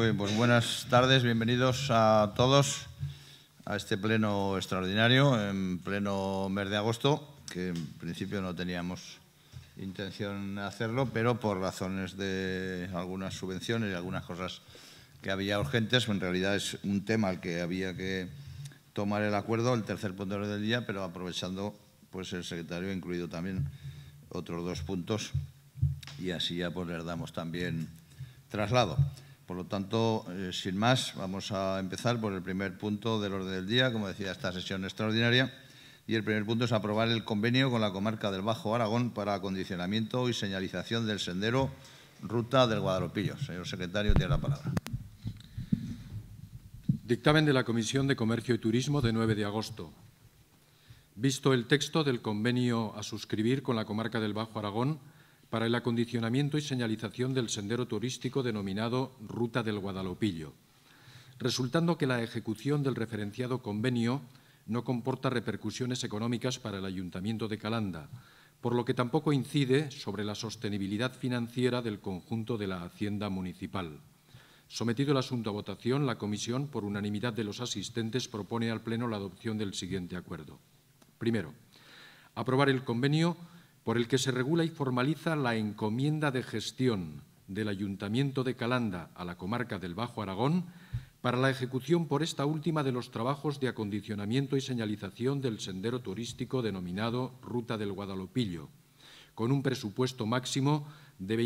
Pues buenas tardes, bienvenidos a todos a este pleno extraordinario, en pleno mes de agosto, que en principio no teníamos intención de hacerlo, pero por razones de algunas subvenciones y algunas cosas que había urgentes, en realidad es un tema al que había que tomar el acuerdo, el tercer punto del día, pero aprovechando, pues el secretario ha incluido también otros dos puntos y así ya pues les damos también traslado. Por lo tanto, sin más, vamos a empezar por el primer punto del orden del día, como decía, esta sesión extraordinaria. Y el primer punto es aprobar el convenio con la comarca del Bajo Aragón para acondicionamiento y señalización del sendero Ruta del Guadalopillo. Señor secretario, tiene la palabra. Dictamen de la Comisión de Comercio y Turismo de 9 de agosto. Visto el texto del convenio a suscribir con la comarca del Bajo Aragón para el acondicionamiento y señalización del sendero turístico denominado Ruta del Guadalopillo, resultando que la ejecución del referenciado convenio no comporta repercusiones económicas para el Ayuntamiento de Calanda, por lo que tampoco incide sobre la sostenibilidad financiera del conjunto de la Hacienda Municipal. Sometido el asunto a votación, la Comisión, por unanimidad de los asistentes, propone al Pleno la adopción del siguiente acuerdo. Primero, aprobar el convenio por el que se regula y formaliza la encomienda de gestión del Ayuntamiento de Calanda a la comarca del Bajo Aragón para la ejecución por esta última de los trabajos de acondicionamiento y señalización del sendero turístico denominado Ruta del Guadalopillo, con un presupuesto máximo de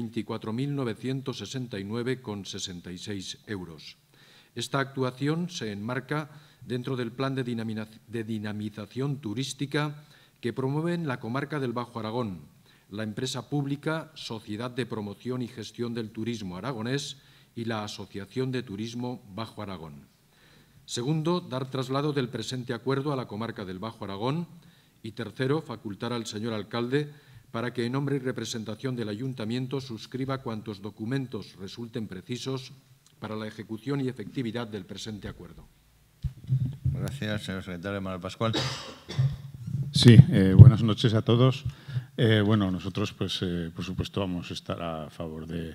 24.969,66 euros. Esta actuación se enmarca dentro del Plan de Dinamización Turística que promueven la comarca del Bajo Aragón, la empresa pública Sociedad de Promoción y Gestión del Turismo Aragonés y la Asociación de Turismo Bajo Aragón. Segundo, dar traslado del presente acuerdo a la comarca del Bajo Aragón. Y tercero, facultar al señor alcalde para que, en nombre y representación del Ayuntamiento, suscriba cuantos documentos resulten precisos para la ejecución y efectividad del presente acuerdo. Gracias, señor secretario. Manuel Pascual. Sí, buenas noches a todos. Bueno, nosotros, pues, por supuesto, vamos a estar a favor de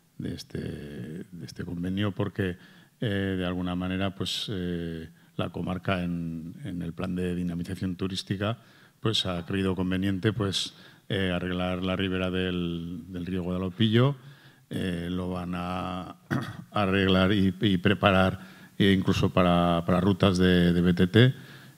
este convenio porque, de alguna manera, pues, la comarca en el plan de dinamización turística pues, ha creído conveniente pues, arreglar la ribera del río Guadalopillo. Lo van a arreglar y preparar incluso para rutas de BTT.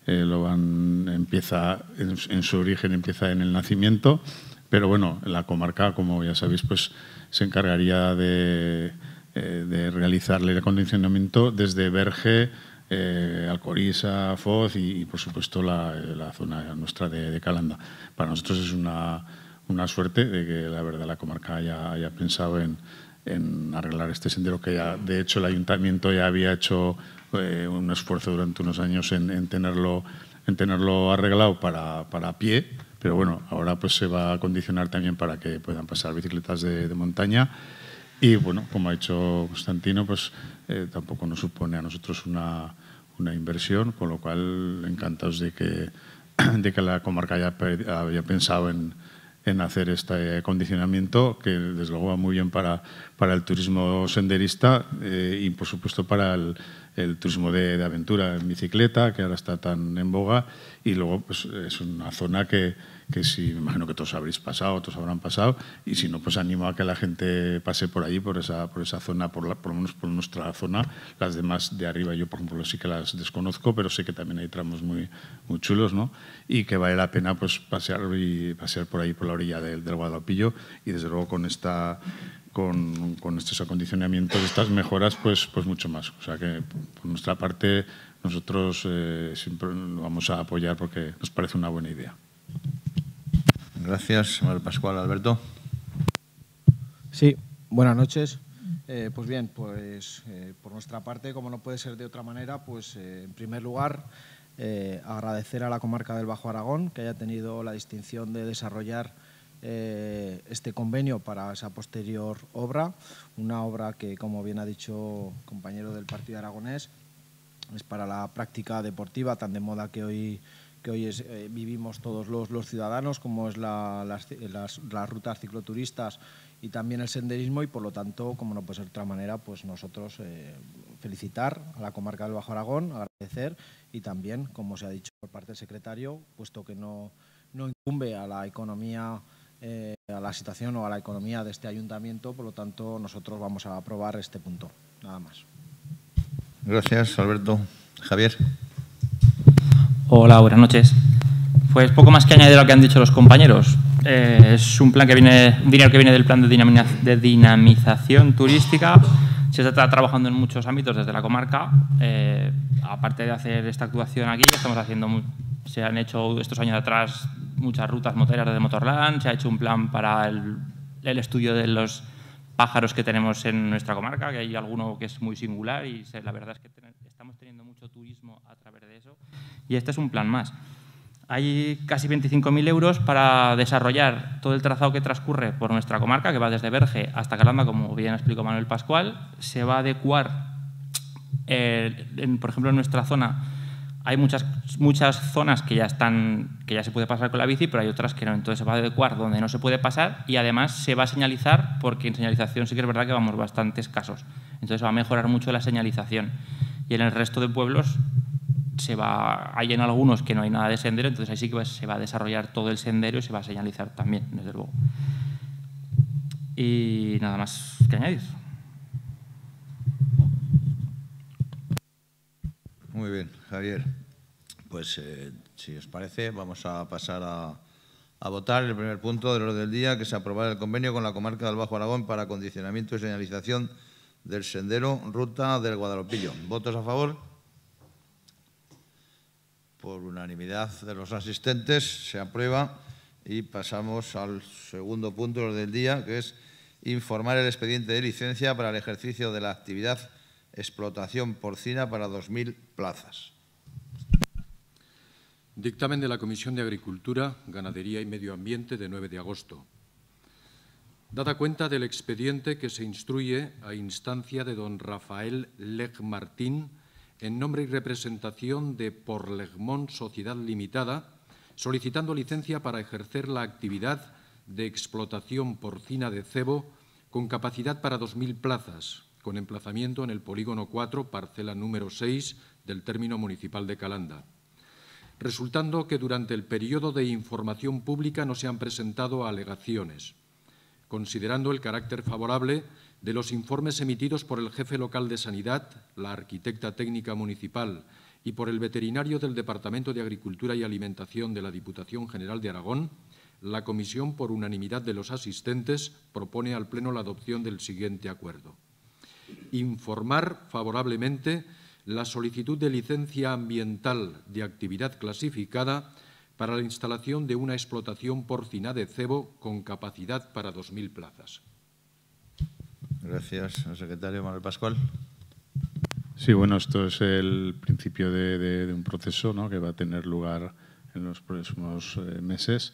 Empieza en su origen, empieza en el nacimiento, pero bueno, la comarca, como ya sabéis, pues se encargaría de realizarle el acondicionamiento desde Berge, Alcoriza, Foz y por supuesto la zona nuestra de Calanda. Para nosotros es una suerte de que la verdad la comarca haya pensado en arreglar este sendero que ya, de hecho, el Ayuntamiento ya había hecho un esfuerzo durante unos años en tenerlo arreglado para pie, pero bueno, ahora pues se va a acondicionar también para que puedan pasar bicicletas de montaña y bueno, como ha dicho Constantino, pues tampoco nos supone a nosotros una inversión, con lo cual encantados de que la comarca haya pensado en hacer este acondicionamiento que desde luego va muy bien para el turismo senderista y por supuesto para el turismo de aventura en bicicleta, que ahora está tan en boga, y luego pues, es una zona que sí, me imagino que todos habréis pasado, todos habrán pasado, y si no, pues animo a que la gente pase por allí, por esa zona, por lo menos por nuestra zona. Las demás de arriba yo, por ejemplo, sí que las desconozco, pero sé que también hay tramos muy chulos, ¿no? Y que vale la pena pues pasear por ahí, por la orilla del Guadalopillo, y desde luego con estos acondicionamientos, estas mejoras, pues mucho más. O sea que por nuestra parte nosotros siempre lo vamos a apoyar porque nos parece una buena idea. Gracias, Manuel Pascual. Alberto. Sí, buenas noches. Pues bien, pues por nuestra parte, como no puede ser de otra manera, pues en primer lugar agradecer a la comarca del Bajo Aragón que haya tenido la distinción de desarrollar este convenio para esa posterior obra, una obra que, como bien ha dicho el compañero del Partido Aragonés, es para la práctica deportiva tan de moda que hoy que hoy vivimos todos los ciudadanos, como es las rutas cicloturistas y también el senderismo, y por lo tanto, como no puede ser de otra manera, pues nosotros felicitar a la comarca del Bajo Aragón, agradecer, y también, como se ha dicho por parte del secretario, puesto que no incumbe a la economía, a la situación o a la economía de este ayuntamiento, por lo tanto nosotros vamos a aprobar este punto. Nada más. Gracias, Alberto. Javier. Hola, buenas noches. Pues poco más que añadir a lo que han dicho los compañeros. Es un plan dinero que viene del plan de dinamización turística. Se está trabajando en muchos ámbitos desde la comarca. Aparte de hacer esta actuación aquí, se han hecho estos años atrás muchas rutas moteras desde Motorland, se ha hecho un plan para el estudio de los pájaros que tenemos en nuestra comarca, que hay alguno que es muy singular y la verdad es que estamos teniendo mucho turismo a través de eso. Y este es un plan más. Hay casi 25.000 euros para desarrollar todo el trazado que transcurre por nuestra comarca, que va desde Berge hasta Calanda, como bien explicó Manuel Pascual. Se va a adecuar, por ejemplo, en nuestra zona hay muchas zonas que ya se puede pasar con la bici, pero hay otras que no. Entonces se va a adecuar donde no se puede pasar y además se va a señalizar, porque en señalización sí que es verdad que vamos bastante escasos. Entonces va a mejorar mucho la señalización. Y en el resto de pueblos hay en algunos que no hay nada de sendero, entonces ahí sí que se va a desarrollar todo el sendero y se va a señalizar también, desde luego. Y nada más que añadir. Muy bien, Javier. Pues, si os parece, vamos a pasar a votar el primer punto del orden del día, que es aprobar el convenio con la comarca del Bajo Aragón para acondicionamiento y señalización del sendero Ruta del Guadalopillo. ¿Votos a favor? Por unanimidad de los asistentes se aprueba, y pasamos al segundo punto del día, que es informar el expediente de licencia para el ejercicio de la actividad explotación porcina para 2.000 plazas. Dictamen de la Comisión de Agricultura, Ganadería y Medio Ambiente de 9 de agosto. Dada cuenta del expediente que se instruye a instancia de don Rafael Leg Martín, en nombre y representación de Porlegmont Sociedad Limitada, solicitando licencia para ejercer la actividad de explotación porcina de cebo con capacidad para 2.000 plazas, con emplazamiento en el polígono 4, parcela número 6 del término municipal de Calanda. Resultando que durante el periodo de información pública no se han presentado alegaciones, considerando el carácter favorable de los informes emitidos por el jefe local de Sanidad, la arquitecta técnica municipal y por el veterinario del Departamento de Agricultura y Alimentación de la Diputación General de Aragón, la Comisión, por unanimidad de los asistentes, propone al Pleno la adopción del siguiente acuerdo. Informar favorablemente la solicitud de licencia ambiental de actividad clasificada para la instalación de una explotación porcina de cebo con capacidad para 2.000 plazas. Gracias, al secretario Manuel Pascual. Sí, bueno, esto es el principio de un proceso, ¿no?, que va a tener lugar en los próximos meses.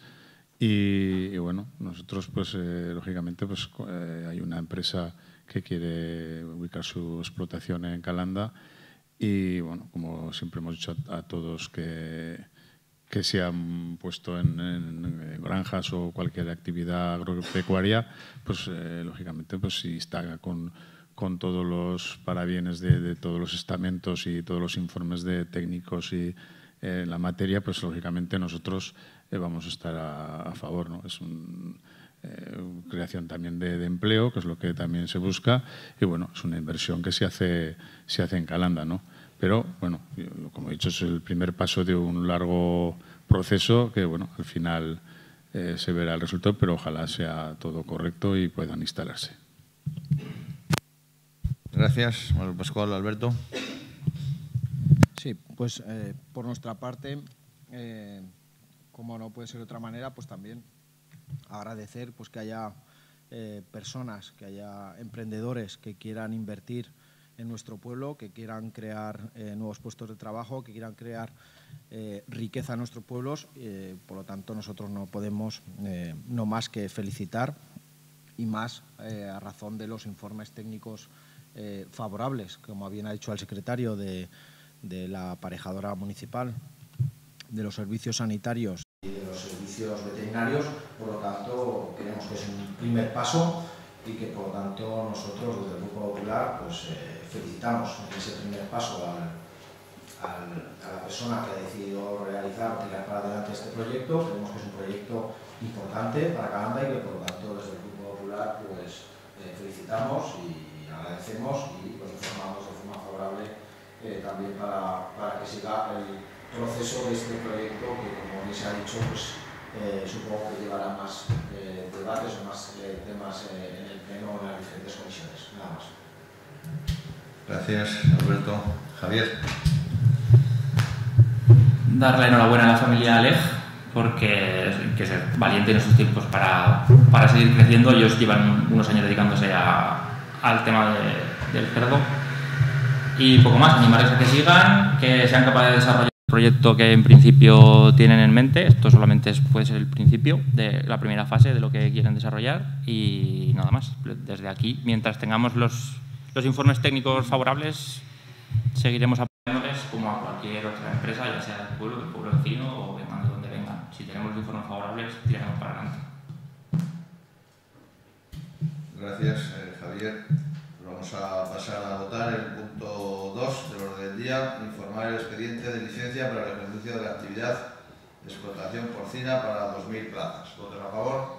Y bueno, nosotros, pues lógicamente, pues hay una empresa que quiere ubicar su explotación en Calanda y, bueno, como siempre hemos dicho a todos que se han puesto en granjas o cualquier actividad agropecuaria, pues lógicamente, pues si está con todos los parabienes de todos los estamentos y todos los informes de técnicos y la materia, pues lógicamente nosotros vamos a estar a favor, ¿no? Es una creación también de empleo, que es lo que también se busca, y bueno, es una inversión que se hace en Calanda, ¿no? Pero bueno, como he dicho, es el primer paso de un largo proceso que, bueno, al final se verá el resultado, pero ojalá sea todo correcto y puedan instalarse. Gracias, Manuel Pascual. Alberto. Sí, pues por nuestra parte, como no puede ser de otra manera, pues también agradecer pues que haya personas, que haya emprendedores que quieran invertir en nuestro pueblo, que quieran crear nuevos puestos de trabajo, que quieran crear riqueza en nuestros pueblos. Por lo tanto, nosotros no podemos no más que felicitar, y más a razón de los informes técnicos favorables, como bien ha dicho el secretario de la aparejadora municipal, de los servicios sanitarios y de los servicios veterinarios. Por lo tanto, creemos que es un primer paso y que, por lo tanto, nosotros desde el Grupo Popular pues, felicitamos en ese primer paso a la persona que ha decidido realizar o tirar para adelante este proyecto. Creemos que es un proyecto importante para Calanda y que, por lo tanto, desde el Grupo Popular pues, felicitamos y agradecemos y pues, informamos de forma favorable también para que siga el proceso de este proyecto que, como bien se ha dicho, pues, supongo que llevará más debates o más temas en el Pleno o en las diferentes comisiones. Nada más. Gracias, Alberto. Javier. Darle la enhorabuena a la familia Alej, porque hay que ser valiente en estos tiempos para seguir creciendo. Ellos llevan unos años dedicándose al tema del cerdo. Y poco más, animarles a que sigan, que sean capaces de desarrollar el proyecto que en principio tienen en mente. Esto solamente puede ser el principio de la primera fase de lo que quieren desarrollar y nada más. Desde aquí, mientras tengamos los informes técnicos favorables, seguiremos apoyándoles como a cualquier otra empresa, ya sea del pueblo vecino o vengan de donde vengan. Si tenemos los informes favorables, tiraremos para adelante. Gracias, Javier. Vamos a pasar a votar el punto 2 del orden del día, informar el expediente de licencia para el ejercicio de la actividad de explotación porcina para 2.000 plazas. ¿Votos a favor?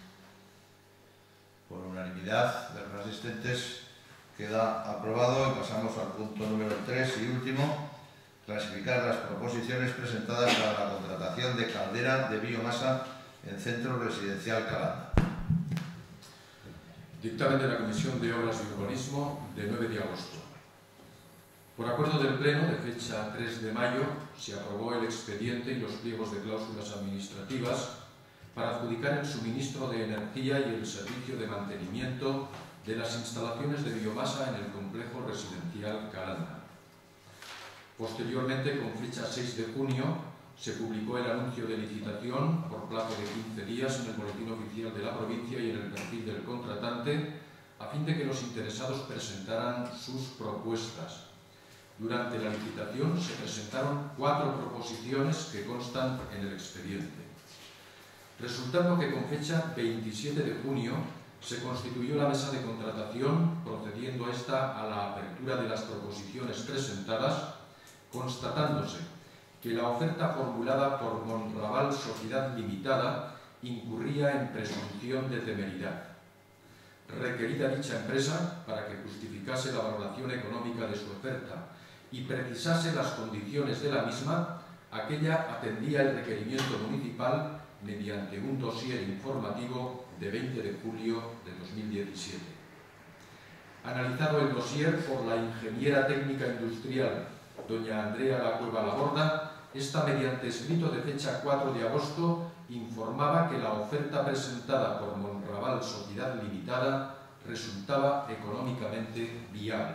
Por unanimidad de los asistentes queda aprobado y pasamos al punto número 3 y último, clasificar las proposiciones presentadas para la contratación de caldera de biomasa en Centro Residencial Calanda. Dictamen de la Comisión de Obras y Urbanismo de 9 de agosto. Por acuerdo del Pleno de fecha 3 de mayo, se aprobó el expediente y los pliegos de cláusulas administrativas para adjudicar el suministro de energía y el servicio de mantenimiento de las instalaciones de biomasa en el complejo residencial Calanda. Posteriormente, con fecha 6 de junio, se publicó el anuncio de licitación por plazo de 15 días en el Boletín Oficial de la provincia y en el perfil del contratante, a fin de que los interesados presentaran sus propuestas. Durante la licitación se presentaron 4 proposiciones que constan en el expediente. Resultando que con fecha 27 de junio se constituyó la mesa de contratación, procediendo esta a la apertura de las proposiciones presentadas, constatándose que la oferta formulada por Monraval Sociedad Limitada incurría en presunción de temeridad. Requerida dicha empresa para que justificase la valoración económica de su oferta y precisase las condiciones de la misma, aquella atendía el requerimiento municipal mediante un dossier informativo de 20 de julio de 2017. Analizado el dossier por la ingeniera técnica industrial doña Andrea La Cueva Laborda, esta, mediante escrito de fecha 4 de agosto, informaba que la oferta presentada por Monraval Sociedad Limitada resultaba económicamente viable.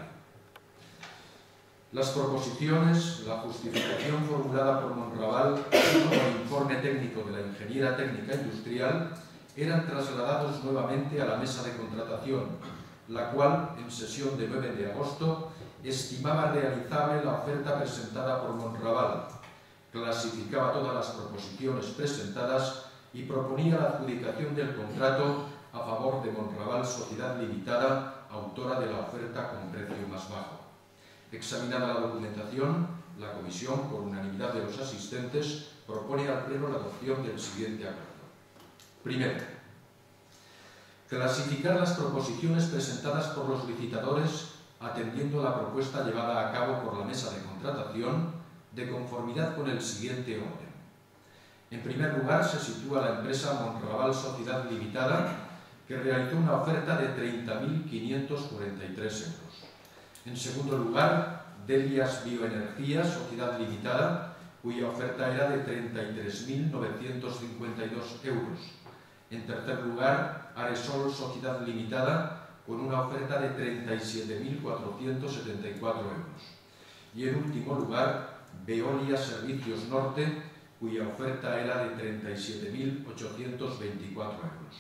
Las proposiciones, la justificación formulada por Monraval, así como el informe técnico de la ingeniera técnica industrial, eran trasladados nuevamente a la mesa de contratación, la cual, en sesión de 9 de agosto, estimaba realizable la oferta presentada por Monraval, clasificaba todas las proposiciones presentadas y proponía la adjudicación del contrato a favor de Monraval Sociedad Limitada, autora de la oferta con precio más bajo. Examinada la documentación, la Comisión, por unanimidad de los asistentes, propone al Pleno la adopción del siguiente acuerdo. Primero, clasificar las proposiciones presentadas por los licitadores atendiendo la propuesta llevada a cabo por la mesa de contratación de conformidad con el siguiente orden. En primer lugar, se sitúa la empresa Monraval Sociedad Limitada, que realizó una oferta de 30.543 euros. En segundo lugar, Delias Bioenergía Sociedad Limitada, cuya oferta era de 33.952 euros. En tercer lugar, Aresol Sociedad Limitada, con una oferta de 37.474 euros. Y en último lugar, Veolia Servicios Norte, cuya oferta era de 37.824 euros.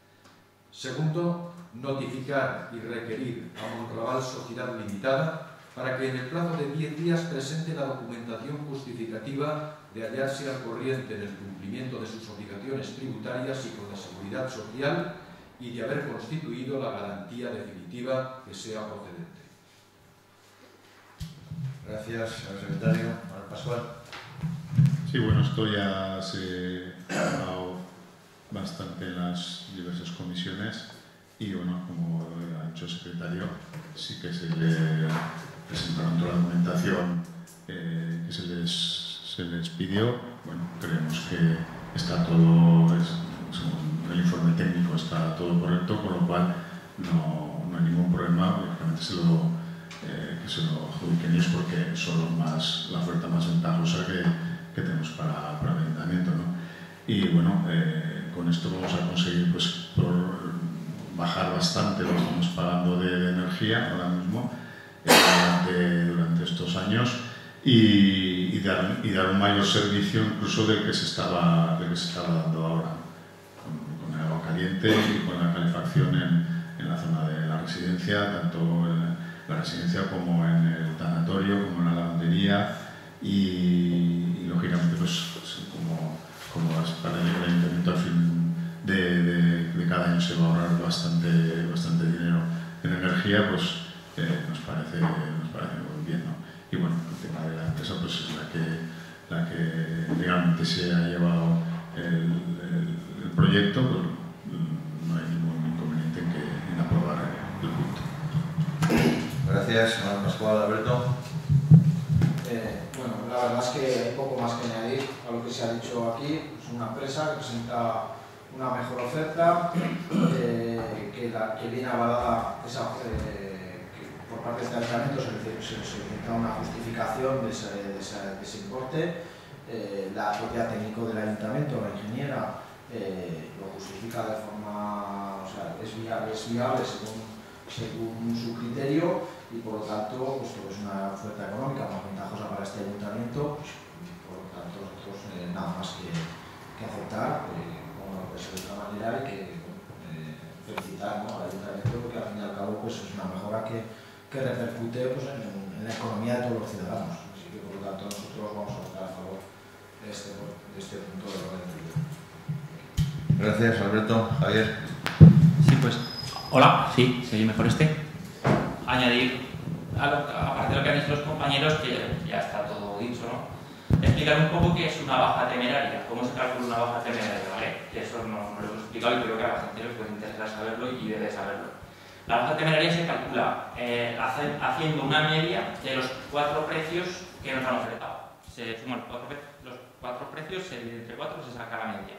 Segundo, notificar y requerir a Monraval Sociedad Limitada para que en el plazo de 10 días presente la documentación justificativa de hallarse al corriente en el cumplimiento de sus obligaciones tributarias y con la seguridad social y de haber constituido la garantía definitiva que sea procedente. Gracias, señor secretario. Manuel Pascual. Sí, bueno, esto ya se ha hablado bastante en las diversas comisiones y, bueno, como ha dicho el secretario, sí que se le presentaron toda la documentación que se les pidió. Bueno, creemos que está todo, según el informe técnico, está todo correcto, con lo cual no hay ningún problema. Lógicamente que se lo adjudiquen ellos porque son la oferta más ventajosa que tenemos para el ayuntamiento, ¿no? Y bueno, con esto vamos a conseguir pues, bajar bastante lo que estamos pagando de energía ahora mismo durante estos años y dar un mayor servicio incluso del que se estaba dando ahora con el agua caliente y con la calefacción en la zona de la residencia, tanto en la residencia como en el tanatorio, como en la lavandería y lógicamente pues como es para el ayuntamiento al fin de cada año se va a ahorrar bastante dinero en energía, pues nos parece muy bien, ¿no? Y bueno, el tema de la empresa pues es la que legalmente se ha llevado el proyecto, pues no hay ningún inconveniente en aprobar el punto. Gracias, Manuel Pascual. Alberto. Bueno, la verdad es que hay poco más que añadir a lo que se ha dicho aquí. Es una empresa que presenta una mejor oferta, que viene avalada por parte de este ayuntamiento, se necesita una justificación de ese importe. La propia técnico del ayuntamiento, la ingeniera, lo justifica de forma, o sea, es viable según su criterio y por lo tanto pues, es una oferta económica más ventajosa para este ayuntamiento, pues, por lo tanto nosotros nada más que aceptar, como no puede ser de otra manera, y que felicitar, ¿no?, al ayuntamiento porque al fin y al cabo pues, es una mejora que repercute pues, en la economía de todos los ciudadanos, así que por lo tanto nosotros vamos a votar a favor de este punto del orden del día. Gracias, Alberto. Javier. Sí, pues, hola, sí, se oye mejor añadir, aparte de lo que han dicho los compañeros, que ya está todo dicho, ¿no? Explicar un poco qué es una baja temeraria, cómo se calcula una baja temeraria, ¿vale? Que eso no lo hemos explicado y creo que a la gente les puede interesar saberlo y debe saberlo. La baja temeraria se calcula haciendo una media de los 4 precios que nos han ofertado. Se suman los 4 precios, se divide entre 4 y se saca la media.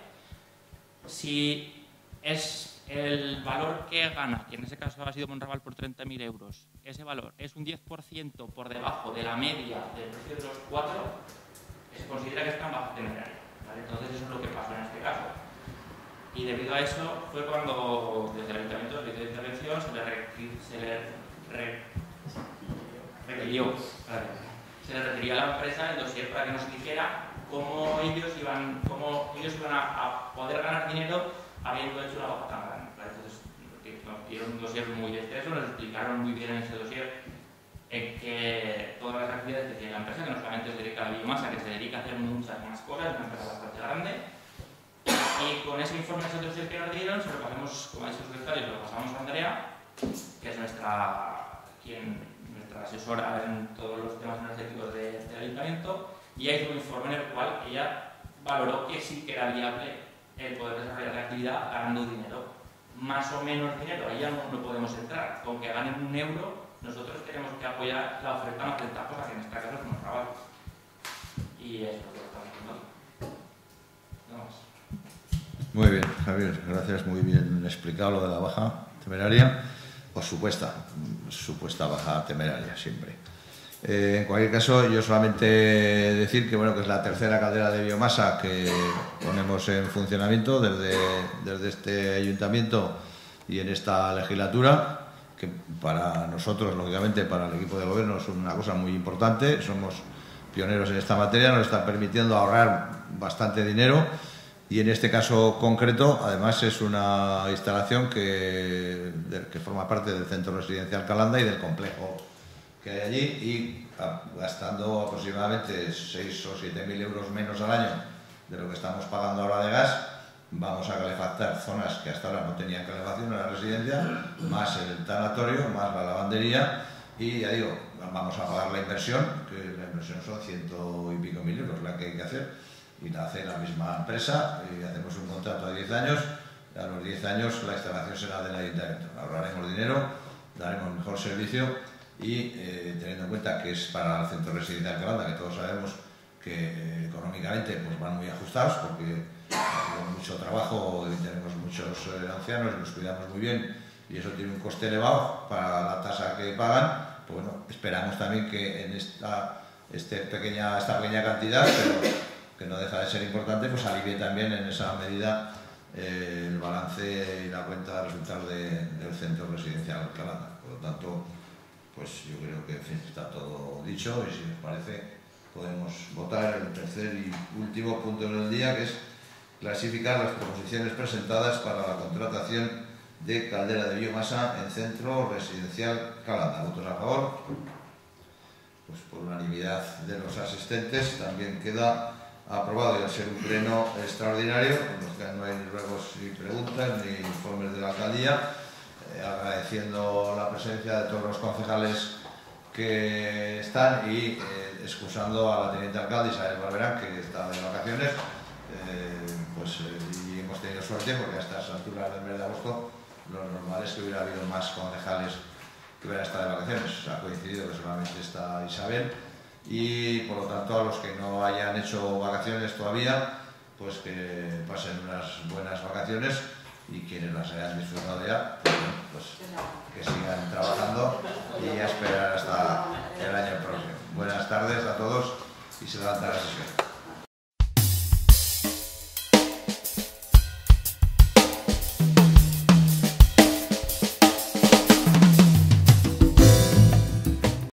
Si es el valor que gana, que en ese caso ha sido Monraval por 30.000 euros, ese valor es un 10% por debajo de la media del precio de los 4, se considera que está en baja temeraria, ¿vale? Entonces eso es lo que pasó en este caso. Y debido a eso fue cuando desde el Ayuntamiento de Intervención se le requirió a la empresa el dossier para que nos dijera cómo ellos iban a poder ganar dinero habiendo hecho una baja tan grande. Entonces, nos dieron un dossier muy extenso, nos explicaron muy bien en ese dossier que todas las actividades que tiene la empresa, que no solamente se dedica a la biomasa, que se dedica a hacer muchas más cosas, una empresa bastante grande. Y con ese informe, ese dossier que nos dieron, se lo pasamos, como ha dicho el secretario, se lo pasamos a Andrea, que es nuestra asesora en todos los temas energéticos del ayuntamiento, y hay un informe en el cual ella valoró que sí que era viable el poder desarrollar la actividad ganando dinero. Más o menos dinero, ahí ya no podemos entrar. Con que ganen 1 euro, nosotros tenemos que apoyar la oferta más ventajosa, que en este caso es un trabajo. Y es lo que estamos haciendo. Nada más. Muy bien, Javier, gracias, muy bien explicado lo de la baja temeraria, o supuesta baja temeraria siempre. En cualquier caso, yo solamente decir que, bueno, que es la tercera caldera de biomasa que ponemos en funcionamiento desde este ayuntamiento y en esta legislatura, que para nosotros, lógicamente, para el equipo de gobierno es una cosa muy importante. Somos pioneros en esta materia, nos está permitiendo ahorrar bastante dinero y en este caso concreto, además, es una instalación que forma parte del centro residencial Calanda y del complejo que hay allí y gastando aproximadamente 6.000 o 7.000 euros menos al año de lo que estamos pagando ahora de gas, vamos a calefactar zonas que hasta ahora no tenían calefacción en la residencia, más el tanatorio, más la lavandería y ya digo, vamos a pagar la inversión, que la inversión son 100 y pico mil euros la que hay que hacer y la hace la misma empresa y hacemos un contrato a 10 años, a los 10 años la instalación será del ayuntamiento, ahorraremos dinero, daremos mejor servicio y teniendo en cuenta que es para el centro residencial Calanda, que todos sabemos que económicamente pues van muy ajustados porque tenemos mucho trabajo y tenemos muchos ancianos y los cuidamos muy bien y eso tiene un coste elevado para la tasa que pagan, pues bueno, esperamos también que en esta pequeña cantidad, pero que no deja de ser importante, pues alivie también en esa medida el balance y la cuenta de resultados del centro residencial Calanda. Por lo tanto, pues yo creo que en fin, está todo dicho y si os parece podemos votar el tercer y último punto del día, que es clasificar las proposiciones presentadas para la contratación de caldera de biomasa en centro residencial Calanda. ¿Votos a favor? Pues por unanimidad de los asistentes también queda aprobado y al ser un pleno extraordinario, en los que no hay ruegos ni preguntas ni informes de la alcaldía, agradeciendo la presencia de todos los concejales que están y excusando a la teniente alcalde Isabel Barberán, que está de vacaciones, y hemos tenido suerte porque a estas alturas del mes de agosto lo normal es que hubiera habido más concejales que hubieran estado de vacaciones. Ha coincidido que solamente está Isabel y por lo tanto a los que no hayan hecho vacaciones todavía, pues que pasen unas buenas vacaciones y quienes las hayan disfrutado ya, pues que sigan trabajando y a esperar hasta el año próximo. Buenas tardes a todos y se levanta la sesión.